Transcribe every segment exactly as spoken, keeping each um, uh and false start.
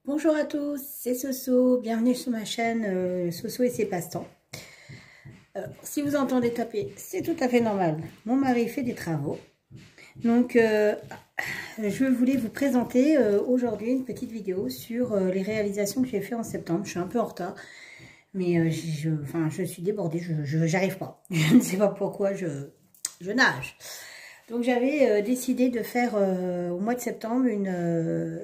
Bonjour à tous, c'est Soso, bienvenue sur ma chaîne euh, Soso et ses passe-temps. Euh, si vous entendez taper, c'est tout à fait normal. Mon mari fait des travaux. Donc, euh, je voulais vous présenter euh, aujourd'hui une petite vidéo sur euh, les réalisations que j'ai fait en septembre. Je suis un peu en retard, mais euh, je, enfin, je suis débordée, je n'arrive pas. Je ne sais pas pourquoi je, je nage. Donc, j'avais euh, décidé de faire euh, au mois de septembre une... Euh,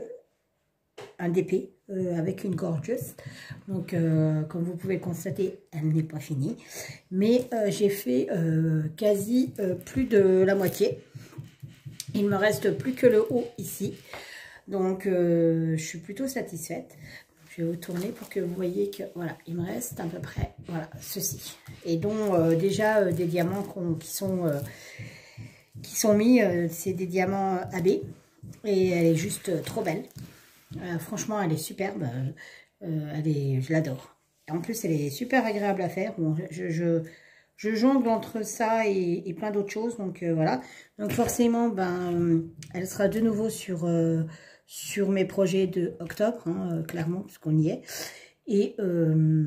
un D P euh, avec une gorgeous. Donc, euh, comme vous pouvez le constater, elle n'est pas finie. Mais euh, j'ai fait euh, quasi euh, plus de la moitié. Il me reste plus que le haut ici. Donc, euh, je suis plutôt satisfaite. Je vais vous tourner pour que vous voyez que, voilà, il me reste à peu près, voilà, ceci. Et dont euh, déjà euh, des diamants qui sont, euh, qui sont mis, euh, c'est des diamants A B. Et elle est juste euh, trop belle. Euh, franchement, elle est superbe. Euh, elle est, je l'adore. En plus, elle est super agréable à faire. Bon, je, je, je jongle entre ça et, et plein d'autres choses. Donc, euh, voilà. Donc, forcément, ben, elle sera de nouveau sur, euh, sur mes projets de octobre, hein, euh, clairement, puisqu'on y est. Et, euh,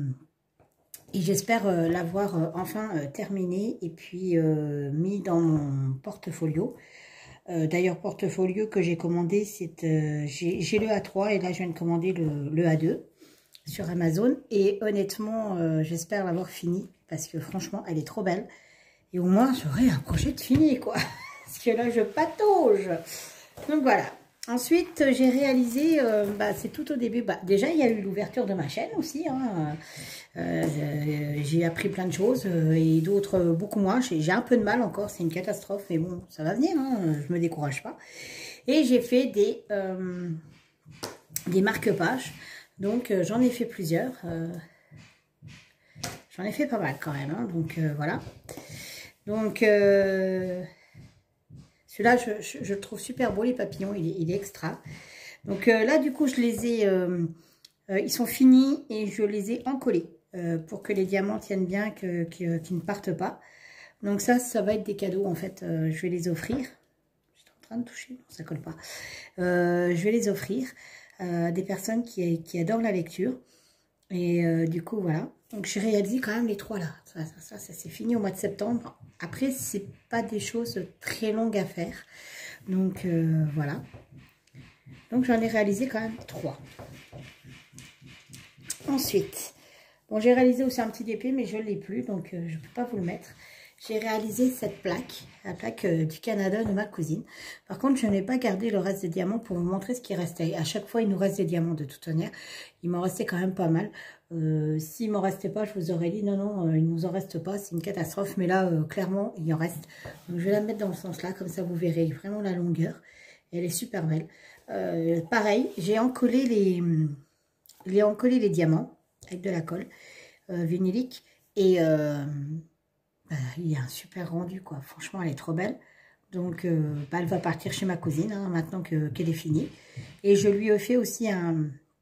et j'espère euh, l'avoir euh, enfin euh, terminée et puis euh, mis dans mon portfolio. Euh, D'ailleurs, portfolio que j'ai commandé, c'est euh, j'ai le A trois et là, je viens de commander le, le A deux sur Amazon. Et honnêtement, euh, j'espère l'avoir fini parce que franchement, elle est trop belle. Et au moins, j'aurai un projet de fini, quoi. Parce que là, je patauge. Donc voilà. Ensuite, j'ai réalisé, euh, bah, c'est tout au début, bah, déjà, il y a eu l'ouverture de ma chaîne aussi. Hein. Euh, j'ai appris plein de choses euh, et d'autres euh, beaucoup moins. J'ai un peu de mal encore, c'est une catastrophe, mais bon, ça va venir, hein, je me décourage pas. Et j'ai fait des, euh, des marque-pages, donc euh, j'en ai fait plusieurs. Euh, j'en ai fait pas mal quand même, hein, donc euh, voilà. Donc, euh, celui-là, je, je, je le trouve super beau, les papillons, il est, il est extra. Donc euh, là, du coup, je les ai, euh, euh, ils sont finis et je les ai encollés. Euh, pour que les diamants tiennent bien, qu'ils que, qu ne partent pas. Donc ça, ça va être des cadeaux en fait. Euh, je vais les offrir. J'étais en train de toucher, non, ça colle pas. Euh, je vais les offrir à des personnes qui, qui adorent la lecture. Et euh, du coup, voilà. Donc j'ai réalisé quand même les trois là. Ça, ça, ça, ça c'est fini au mois de septembre. Après, c'est pas des choses très longues à faire. Donc euh, voilà. Donc j'en ai réalisé quand même trois. Ensuite... Bon, j'ai réalisé aussi un petit D P, mais je ne l'ai plus, donc euh, je ne peux pas vous le mettre. J'ai réalisé cette plaque, la plaque euh, du Canada de ma cousine. Par contre, je n'ai pas gardé le reste des diamants pour vous montrer ce qui restait. À chaque fois, il nous reste des diamants de toute manière. Il m'en restait quand même pas mal. Euh, S'il ne m'en restait pas, je vous aurais dit non, non, euh, il ne nous en reste pas, c'est une catastrophe. Mais là, euh, clairement, il en reste. Donc, je vais la mettre dans le sens là, comme ça, vous verrez vraiment la longueur. Elle est super belle. Euh, pareil, j'ai encollé les, les, encollé les diamants avec de la colle euh, vinylique et euh, bah, il y a un super rendu quoi, franchement elle est trop belle. Donc euh, bah, elle va partir chez ma cousine hein, maintenant que qu'elle est finie. Et je lui ai fait aussi un,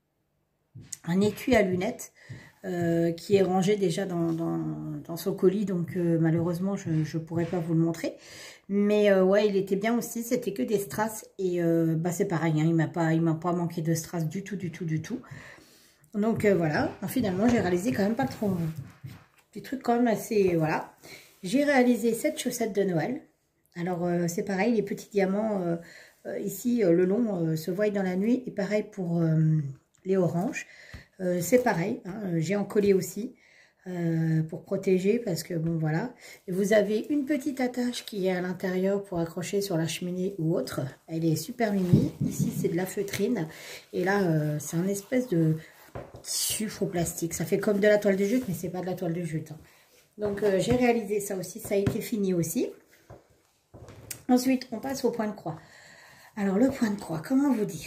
un étui à lunettes euh, qui est rangé déjà dans, dans, dans son colis, donc euh, malheureusement je ne pourrais pas vous le montrer. Mais euh, ouais, il était bien aussi, c'était que des strass et euh, bah, c'est pareil, hein, il m'a pas, il m'a pas manqué de strass du tout, du tout, du tout. Donc euh, voilà, finalement j'ai réalisé quand même pas trop des trucs quand même assez, voilà. J'ai réalisé cette chaussette de Noël. Alors euh, c'est pareil, les petits diamants euh, euh, ici, euh, le long euh, se voient dans la nuit. Et pareil pour euh, les oranges. Euh, c'est pareil, hein, j'ai encollé aussi euh, pour protéger parce que bon voilà. Et vous avez une petite attache qui est à l'intérieur pour accrocher sur la cheminée ou autre. Elle est super mimi. Ici c'est de la feutrine. Et là euh, c'est un espèce de... tissu faux plastique, ça fait comme de la toile de jute mais c'est pas de la toile de jute hein. Donc euh, j'ai réalisé ça aussi, ça a été fini aussi. Ensuite on passe au point de croix. Alors le point de croix, comment vous dire,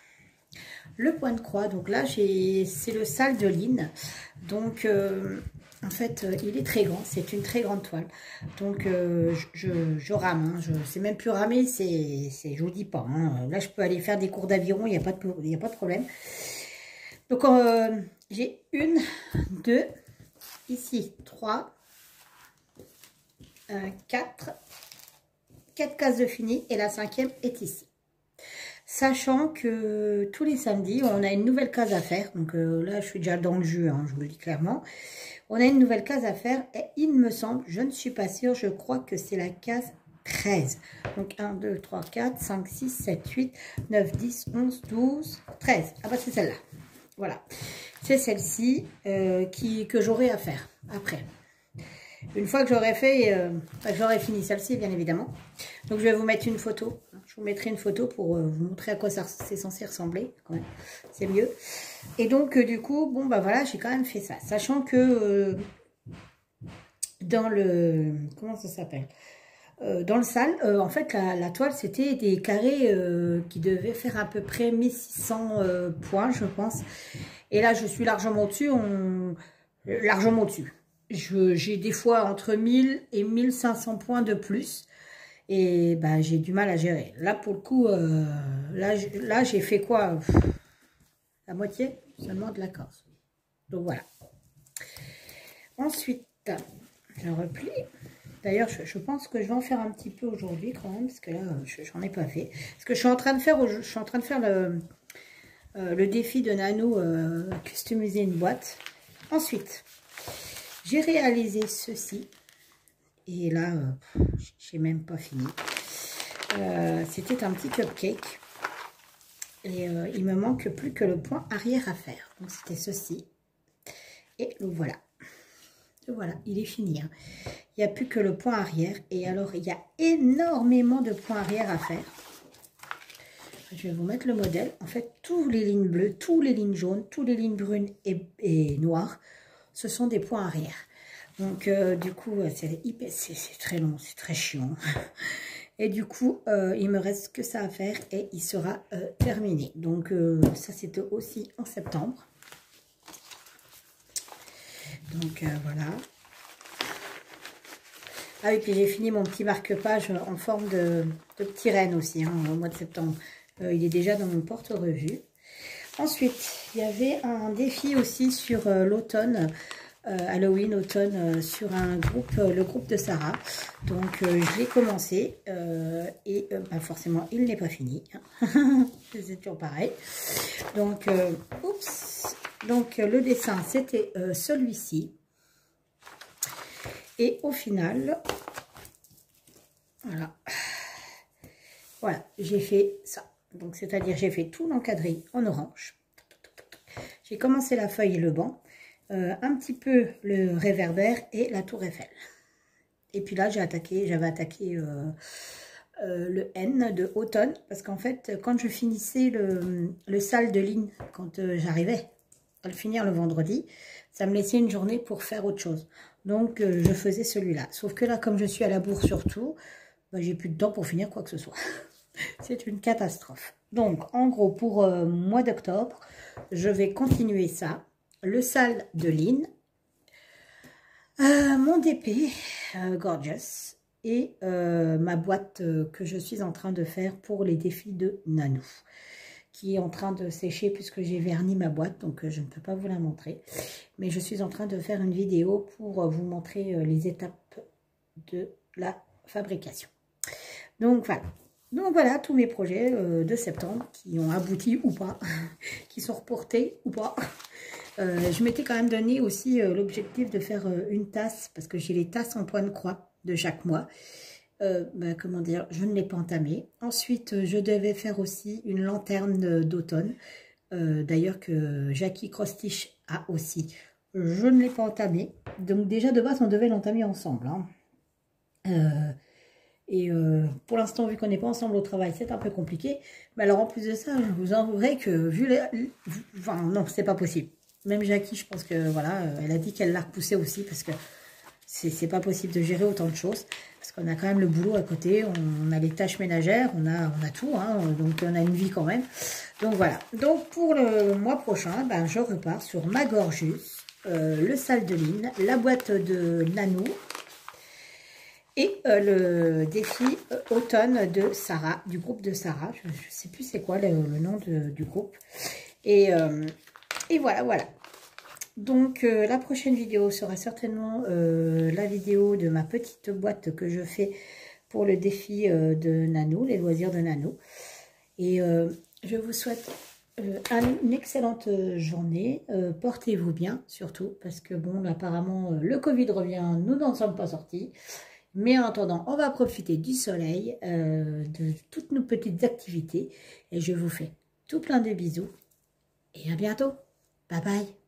le point de croix, donc là j'ai c'est le sale de Line, donc euh, en fait euh, il est très grand, c'est une très grande toile, donc euh, je, je, je rame, hein. Je sais même plus ramer, c'est je vous dis pas hein. Là je peux aller faire des cours d'aviron, il n'y a pas de il y a pas de problème. Donc, euh, j'ai une, deux, ici, trois, euh, quatre, quatre cases de fini et la cinquième est ici. Sachant que tous les samedis, on a une nouvelle case à faire. Donc euh, là, je suis déjà dans le jus, hein, je vous le dis clairement. On a une nouvelle case à faire et il me semble, je ne suis pas sûre, je crois que c'est la case treize. Donc un, deux, trois, quatre, cinq, six, sept, huit, neuf, dix, onze, douze, treize. Ah bah c'est celle-là. Voilà. C'est celle-ci euh, qui que j'aurai à faire après. Une fois que j'aurai fait, euh, enfin, j'aurai fini celle-ci, bien évidemment. Donc, je vais vous mettre une photo. Je vous mettrai une photo pour euh, vous montrer à quoi ça c'est censé ressembler. C'est mieux. Et donc, euh, du coup, bon, bah voilà, j'ai quand même fait ça. Sachant que euh, dans le... Comment ça s'appelle euh, Dans le salle, euh, en fait, la, la toile, c'était des carrés euh, qui devaient faire à peu près mille six cents euh, points, je pense. Et là, je suis largement au-dessus. On... Largement au-dessus. J'ai des fois entre mille et mille cinq cents points de plus. Et ben, j'ai du mal à gérer. Là, pour le coup, euh, là, là j'ai fait quoi? La moitié seulement de la case. Donc, voilà. Ensuite, je replie. D'ailleurs, je, je pense que je vais en faire un petit peu aujourd'hui quand même. Parce que là, j'en ai pas fait. Parce que je suis en train de faire, je suis en train de faire le, euh, le défi de Nano euh, customiser une boîte. Ensuite... J'ai réalisé ceci. Et là, euh, j'ai même pas fini. Euh, C'était un petit cupcake. Et euh, il me manque plus que le point arrière à faire. Donc, c'était ceci. Et le voilà. Le voilà, il est fini. Hein. Il n'y a plus que le point arrière. Et alors, il y a énormément de points arrière à faire. Je vais vous mettre le modèle. En fait, toutes les lignes bleues, toutes les lignes jaunes, toutes les lignes brunes et, et noires, ce sont des points arrière. Donc, euh, du coup, c'est très long, c'est très chiant. Et du coup, euh, il me reste que ça à faire et il sera euh, terminé. Donc, euh, ça, c'était aussi en septembre. Donc, euh, voilà. Ah oui, puis j'ai fini mon petit marque-page en forme de, de petit renne aussi, hein, au mois de septembre. Euh, il est déjà dans mon porte-revue. Ensuite, il y avait un défi aussi sur euh, l'automne. Euh, Halloween, automne, euh, sur un groupe, euh, le groupe de Sarah. Donc, euh, je l'ai commencé euh, et euh, bah, forcément, il n'est pas fini. Hein. C'est toujours pareil. Donc, euh, oups. Donc, euh, le dessin, c'était euh, celui-ci. Et au final, voilà. Voilà, j'ai fait ça. Donc, c'est-à-dire, j'ai fait tout l'encadré en orange. J'ai commencé la feuille et le banc. Euh, un petit peu le réverbère et la tour Eiffel. Et puis là, j'ai attaqué, j'avais attaqué euh, euh, le N de automne, parce qu'en fait, quand je finissais le, le salle de ligne, quand euh, j'arrivais à le finir le vendredi, ça me laissait une journée pour faire autre chose. Donc, euh, je faisais celui-là. Sauf que là, comme je suis à la bourre surtout, bah, j'ai plus de temps pour finir quoi que ce soit. C'est une catastrophe. Donc, en gros, pour euh, mois d'octobre, je vais continuer ça. Le salle de ligne, euh, mon D P euh, Gorgeous et euh, ma boîte euh, que je suis en train de faire pour les défis de Nanou, qui est en train de sécher puisque j'ai verni ma boîte, donc euh, je ne peux pas vous la montrer. Mais je suis en train de faire une vidéo pour euh, vous montrer euh, les étapes de la fabrication. Donc voilà. Donc voilà tous mes projets euh, de septembre qui ont abouti ou pas, qui sont reportés ou pas. Euh, je m'étais quand même donné aussi euh, l'objectif de faire euh, une tasse, parce que j'ai les tasses en point de croix de chaque mois. Euh, bah, comment dire, je ne l'ai pas entamé. Ensuite, euh, je devais faire aussi une lanterne d'automne, euh, d'ailleurs que Jackie Crostich a aussi. Je ne l'ai pas entamé. Donc déjà de base, on devait l'entamer ensemble. Hein. Euh, et euh, pour l'instant, vu qu'on n'est pas ensemble au travail, c'est un peu compliqué. Mais alors en plus de ça, je vous avouerai que vu les... Enfin non, c'est pas possible. Même Jackie, je pense que voilà, elle a dit qu'elle l'a repoussé aussi parce que c'est pas possible de gérer autant de choses. Parce qu'on a quand même le boulot à côté, on a les tâches ménagères, on a, on a tout, hein, donc on a une vie quand même. Donc voilà. Donc pour le mois prochain, ben, je repars sur ma Gorgeous, euh, le salle de ligne, la boîte de Nanou et euh, le défi euh, automne de Sarah, du groupe de Sarah. Je ne sais plus c'est quoi le, le nom de, du groupe. Et... Euh, Et voilà, voilà. Donc, euh, la prochaine vidéo sera certainement euh, la vidéo de ma petite boîte que je fais pour le défi euh, de Nanou, les loisirs de Nanou. Et euh, je vous souhaite euh, une excellente journée. Euh, Portez-vous bien, surtout, parce que bon, apparemment, euh, le Covid revient, nous n'en sommes pas sortis. Mais en attendant, on va profiter du soleil, euh, de toutes nos petites activités. Et je vous fais tout plein de bisous. Et à bientôt. Bye bye.